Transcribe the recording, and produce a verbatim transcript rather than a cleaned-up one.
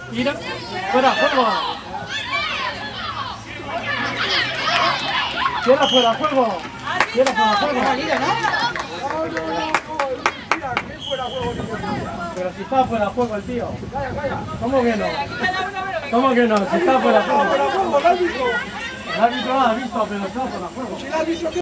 Mira, fuera, juego. Tierra fuera, juego. Tierra fuera, juego. Pero si está fuera juego el tío. ¿Cómo que no? ¿Cómo que no? Si está fuera juego. El árbitro lo ha visto, pero está fuera juego.